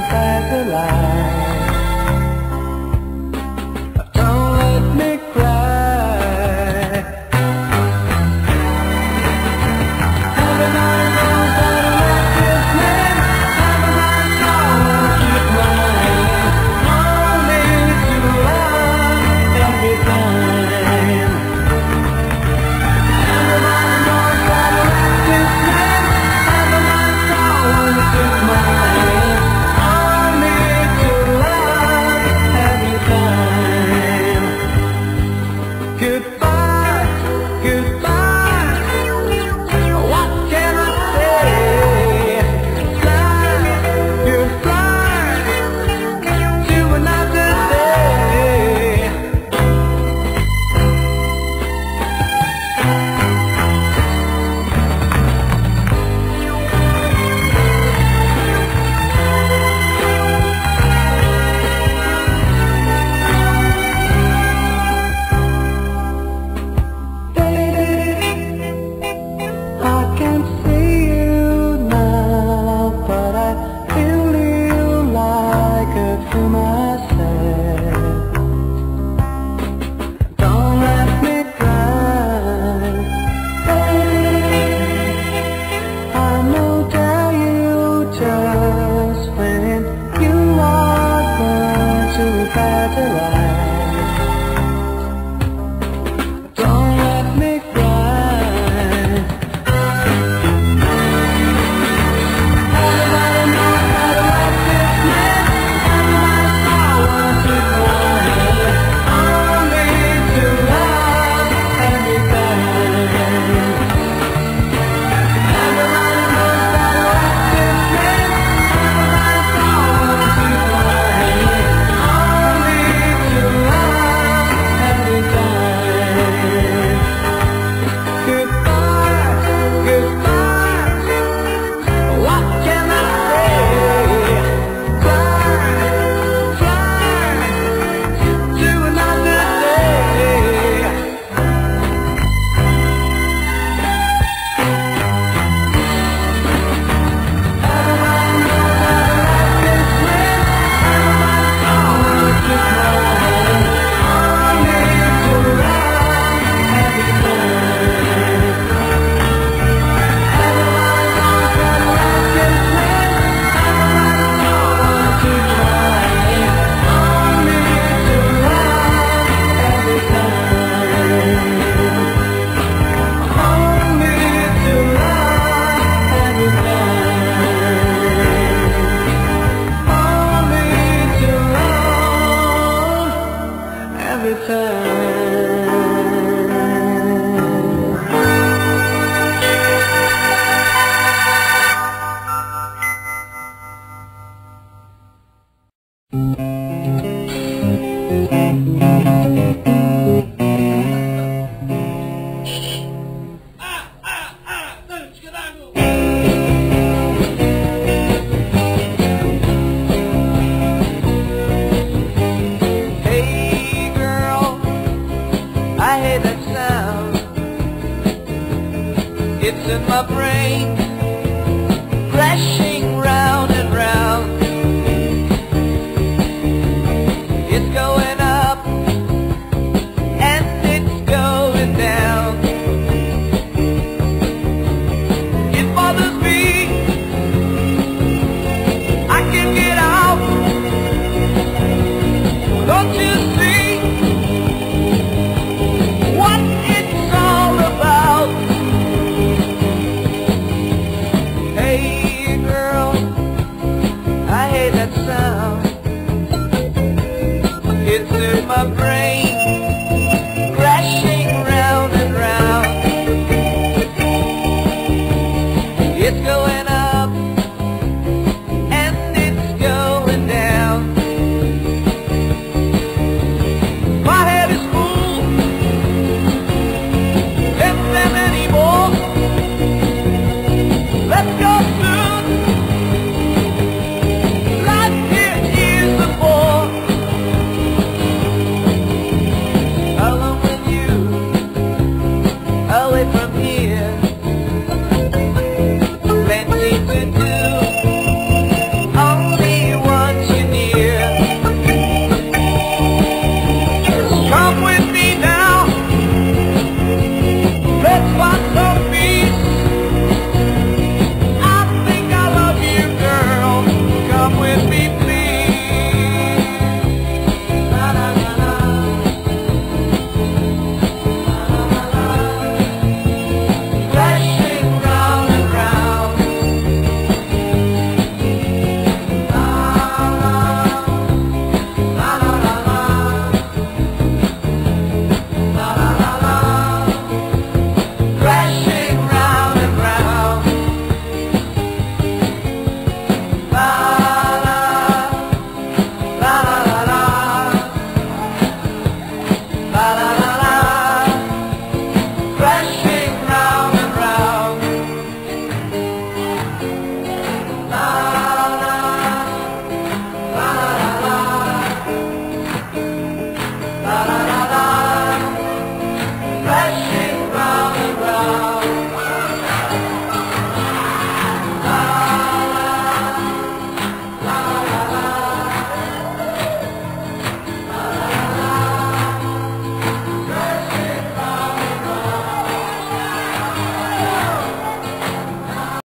back alive. Don't let me cry. Everybody knows that I like this man. Everybody knows keep my hand. Only to love every time. Everybody knows that I like this man. Everybody knows keep my hand. Only to love every time. Goodbye, goodbye. What can I say? Fly, goodbye to another day. I can't see you now, but I feel you like a feel myself. Don't let me cry. I know that you just when you are going to better life. Don't let me cry. Everybody knows that I like this man. Everybody knows keep my hand. Only to love every time. Everybody knows that I like this man. Everybody knows keep my hand. Only to love every time. Goodbye, goodbye. What can I say? Fly, fly to another day. Everybody knows that I like this man. Everybody knows keep my hand. Only to love every time. Everybody knows that I like this man. Everybody knows keep my hand. Only to love every time. Only to love every time. Only to love every time. Hey girl, I hate that sound. It's in my brain, crashing round and round. It's going up and it's going down. It bothers me, I can't get out. Don't you see what it's all about? Hey girl, I hate that sound. It's in my brain, crashing round and round. It's going up and it's going down. My head is full, can't stand anymore. Let's go.